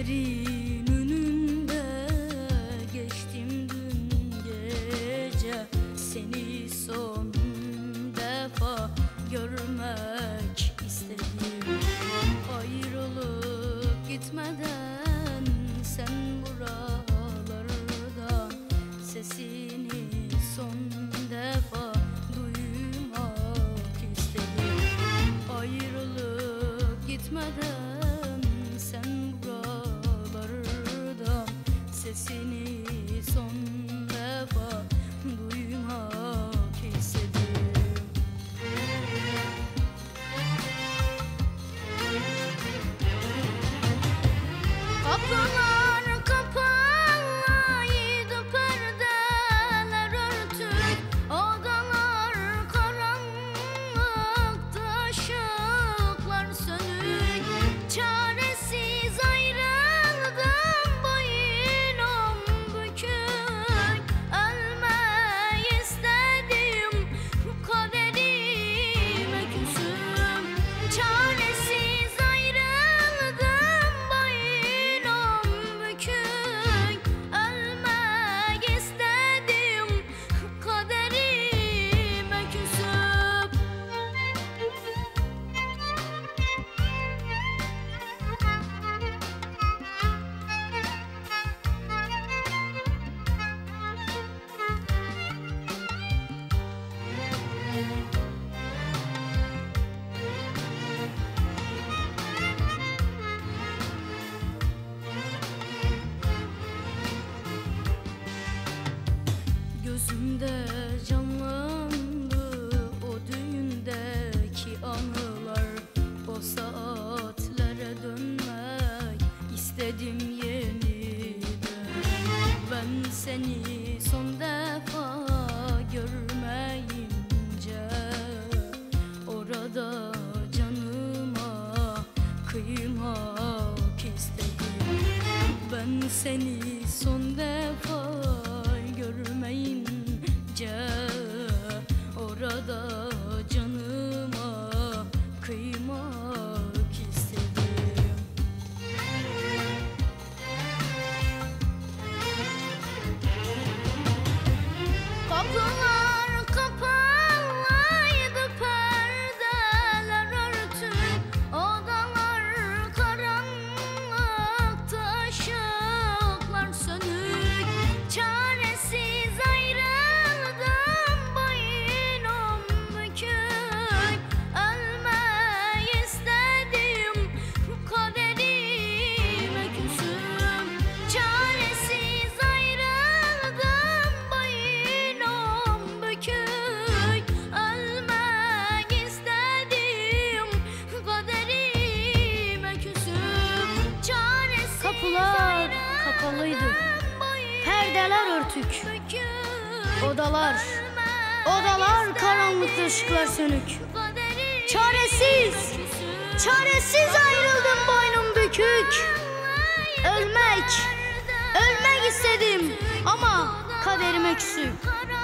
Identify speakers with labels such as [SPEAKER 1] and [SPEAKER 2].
[SPEAKER 1] Gözlerin önünde geçtim dün gece, seni son defa görmek istedim. Ayrılıp gitmeden sen buralardan, sesini son defa duymak istedim. Ayrılıp gitmeden sen buralardan, sesini son defa duymak istedim. Kapılar kapalıydı, perdeler örtük, odalar karanlıktı, ışıklar sönük. Çaresiz ayrıldım, boynum bükük, ölmeyi istedim, kaderime küsüm. Çaresiz ayrıldım, boynum bükük, ölmek istedim, kaderime küsüm. Gözümde canlandı o düğündeki anılar, o saatlere dönmek istedim yeniden. Ben seni son defa görmeyince, orada canıma kıymak istedim. Ben seni son defa görmeyince, orada canıma kıymak istedim. Kapılar kapalıydı, perdeler örtük, odalar karanlıktı, ışıklar sönük. Çaresiz ayrıldım, boynum bükük, ölmeyi istedim, kaderime küsüm. Çaresiz ayrıldım, boynum bükük, ölmek istedim, kaderime küsüm. Çaresiz
[SPEAKER 2] Kapılar kapalıydı, perdeler örtük, odalar karanlıkta, ışıklar sönük. Çaresiz ayrıldım, boynum bükük, ölmek istedim ama kaderime küsüm.